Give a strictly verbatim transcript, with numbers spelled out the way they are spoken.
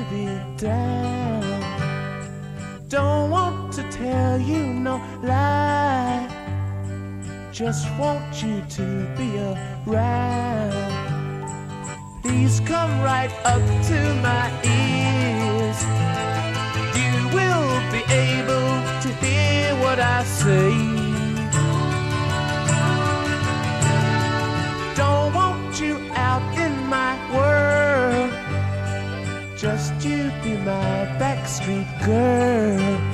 to be down. Don't want to tell you no lie, just want you to be around. Please come right up to my ears. You will be able to hear what I say. Don't want you out in my world, just you be my backstreet girl.